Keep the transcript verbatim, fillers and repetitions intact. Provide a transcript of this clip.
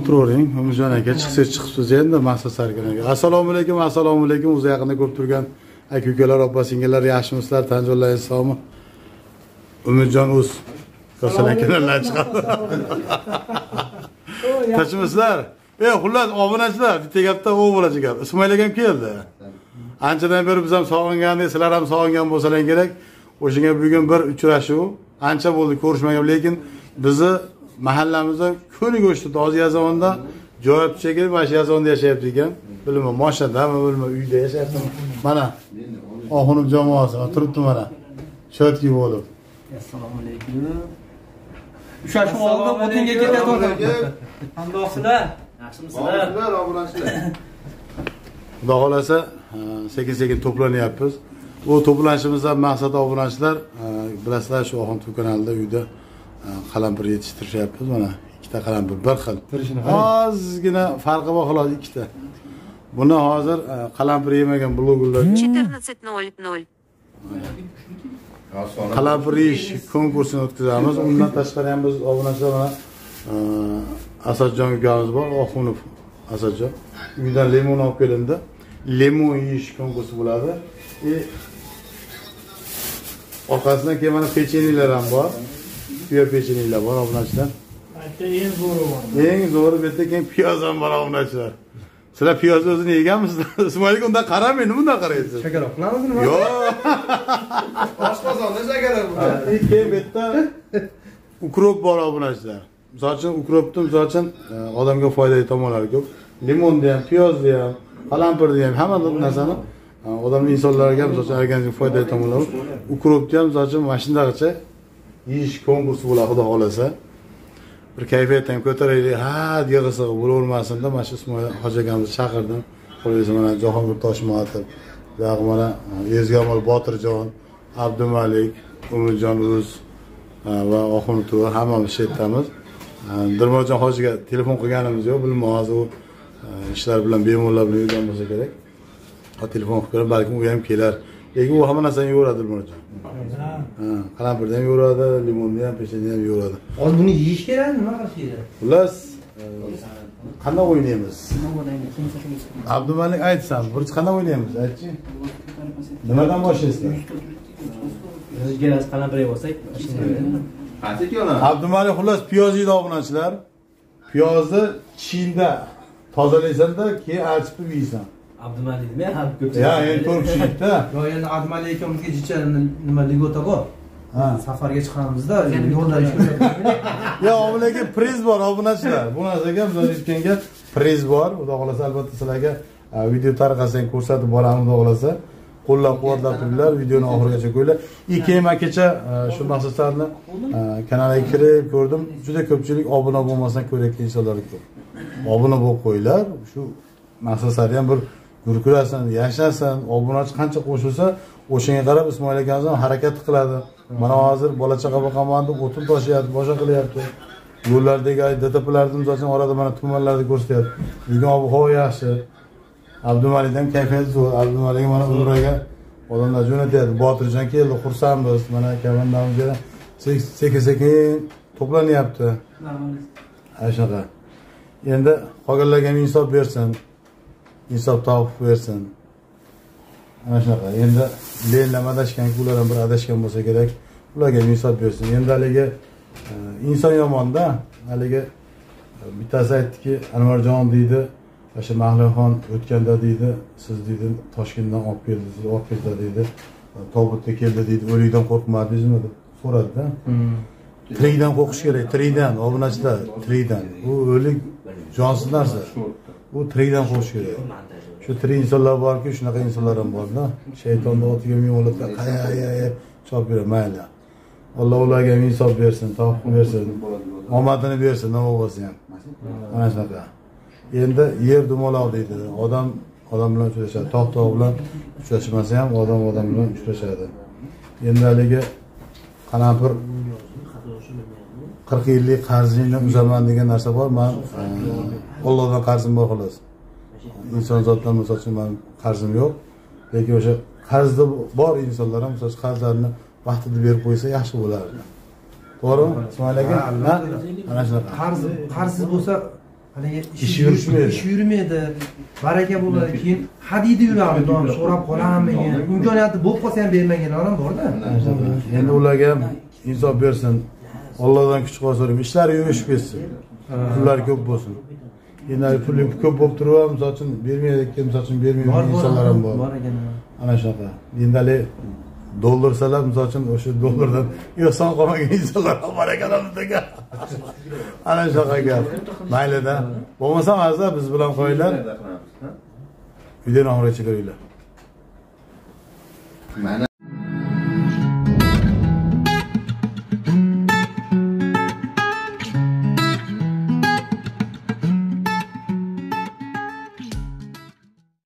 o'tiravering. Umidjon aka chiqsiz chiqibsiz endi maqsad sarkan aka. Assalomu alaykum, assalomu alaykum. O'zi yaqinda ko'rib turgan aka-ukalar, opa-singillar, yaxshimisizlar? Tanjonlar sog'mi? Umidjon o'z ko'rsalakanlar chiqadi. Tashmisizlar? Ey, xullas obunachilar, bitta gapda u bo'lajak gap. Ismoil akam keldi. Anchadan beri biz ham sog'ingandek, sizlar ham sog'ingan bo'lsalar kerak. O'shanga bugun bir uchrashuv, ancha bo'ldi ko'rishmagan, lekin bizni mahallamizda ko'ni go'shti tozi yazonda joy chekib, mana shu yazonda yashayapti ekan. Bilmayman, moshadami, bilmayman, uyda yashayapti. Mana oxunim jamoasi turibdi mana. Shotki bo'lib. Assalomu alaykum. Ushash oldi, o'tinga ketadi. Qandoqsizlar? Yaxshimisizlar? Yaxshilar, obunachilar. Xudo xolasa, sekin-sekin to'planyapmiz. Bu to'planishimizdan maqsad obunachilar, bilasizlar, shu Oxun Tuv kanalida uyda qalampir yetishtirishyapmiz. Mana ikkita qalampir bir xil. Ozgina farqi bor xolos ikkita. Buni hozir qalampir yemagan blogerlar четырнадцать ноль ноль. Qalampir yeyish konkursini o'tkazamiz. Undan tashqari ham biz obunachilar mana Asadjon ukamiz bor, Oxunov Asadjon. Uydan limon olib kelindi. Limon yeyish konkursi bo'ladi. E orqasidan keyin mana pechenyelar ham bor. Piyo pechenyelar bor obunachilar. Aytda eng zo'ri bor. Eng zo'ri bu yerda keyin piyoz ham bor obunachilar. Sizlar piyoz o'zini yeganmisizlar? Ismoil aka undan qaramang, bundan qaraysiz. Shakar qilamizmi? Yo'q. Oshqozonda shakar bor. Keyin bu yerda ukrop bor obunachilar. Misol uchun ukropni misol uchun odamga foydali tomonlari ko'p. Limonni ham, piyozni ham, qalampirni ham, hamma narsani odamning insonlarga misol uchun organizmga foydali tomonlari. Ukropni ham misol uchun mana shundaygacha yeyish konkursi bo'ladi, xudo xolasa. Bir kayfiyatni ham ko'taraylik, ha yig'isi bo'lavermasin-da, mana shu Ismoil hoji akamizni chaqirdim. Qo'yinglar mana Jahongir Toshmatov, yo'q mana Ezgamol Botirjon, Abdumalik, Umidjon o'z va Oxun Tuv hammamiz shu yerdamiz. Dirmojon hojiga telefon qilganimiz yo'q, bilmayman hozir u ishlar bilan bemorlar bilan yurgan bo'lsa kerak. Ha telefon qilib, balkim u ham kelar. Lekin u hamma narsani yo'radi Dirmojon. Ha, qalampirni ham yo'radi, limonni ham, pechenye ham yo'radi. Hozir buni yeyish kerak, nima qilish kerak? Xullas, qanday o'ynaymiz? Abdumalik aytsan, bir qanday o'ynaymiz? Aytchi. Nimadan boshlaysiz? O'zga qalampir bo'lsak, Abdumalik xullas piyoz yeydi obunachilar. Piyozni chinda tozalaysanda, keyin archib yeysan. Abdumalik nima ham ko'p. Ya, endi to'rt kishilikda. Yo, endi Abdumalik akamizga jicha nima ligota bor. Ha, safarga chiqamizda, yo'lda ish ko'ramiz. Yo, obunaga priz bor obunachilar. Bu narsaga biz aytganga priz bor. Xudo xolasa albatta sizlarga video tariqasini ko'rsatib boramiz, xudo xolasa. Qo'llab-quvvatlab turinglar, videoni oxirigacha ko'ringlar. Ikki ma kecha shu maqsadlarni kanaliga kirib ko'rdim. Juda ko'pchilik obuna bo'lmasdan ko'rayotgan insonlar ko'p. Obuna bo'lib qo'yinglar. Shu maqsadlar ham bir gurkurasin, yashasin, obunachi qancha qo'shilsa, o'shanga qarab Ismoil akamiz ham harakat qiladi. Mana hozir bola chaqa boqaman deb o'tin toshyapti, boshqa qilyapti. Yo'llardagi DTPlarni misol orada mana tumanlarda ko'rsatyapti. Bugun ob-havo yaxshi. Abdumalik ham kayfiyati zo'r. Abdumalik mana Umraga odamlar jo'natyapti. Botirjon keldi, xursandmiz. Mana kamandamizga sekin-sekin to'planyapti. Mana shunaqa. Endi qolganlarga ham insof bersin. Insof topib bersin. Mana shunaqa. Endi leylam adashgan, ular ham bir adashgan bo'lsa kerak. Ularga ham insof bersin. Endi haligi inson yomonda, haligi bittasi aytdiki, Anvarjon deydi, o'sha Mahliyoxon o'tganda deydi, siz deydi Toshkentdan olib keldi, siz olib ketdi deydi. Tobutda keldi deydi, o'likdan qo'rqmadingizmi deb so'radi-da. Tirikdan qo'rqish kerak, tirikdan, obunachilar, tirikdan. Bu o'lik jonsiz narsa. Bu tirikdan qo'rqish kerak. Shu tirik insonlar borki, shunaqa insonlar ham bor-da. Shaytonning otiga miyollatlar, qay-qay chop beradi, mayli. Alloh ularga insof bersin, tavfiq bersin, omadini bersin, nima bo'lsa ham. Mana shunaqa. Endi yer dumaloq deydi. Odam odam bilan uchrashadi, tog' tog' bilan uchrashmasa ham odam odam bilan uchrashadi. Endi haligi qalampir qirq yillik qarzingni uzaman degan narsa bor. Men Allohdan qarzim bor xolos. Inson zotdan misol uchun men qarzim yo'q. Lekin o'sha qarzi bor insonlar ham misol qarzlarini vaqtida berib qo'ysa yaxshi bo'lardi. To'g'rimi? Ismoil aka? Mana shunaqa. Qarz qarz bo'lsa haligi Ishi yurishmaydi. ish yurmaydi. Baraka bo'ladi. Keyin hadidi yuradi, doim so'rab qolarmi? Imkoniyati bo'lib qolsa ham bermaganlar ham bor-da. Endi ularga ham insof bersin. Allohdan kuch quvvat so'rayman. Ishlari yurishib ketsin. Pullar ko'p bo'lsin. Endi pul ko'p bo'lib turib, misol uchun bermayotgan, misol uchun bermayotgan insonlar ham bor. Bor ekan. Ana shunaqa. Endi hali dollarsalar, misol uchun o'sha dollardan yo'qson qolmagan insonlar ham bor ekan bizga. Ana shunaqa gap. Mayli-da. Bo'lmasa mazza biz bilan qo'yinglar. Videoni oxirigacha ko'ringlar.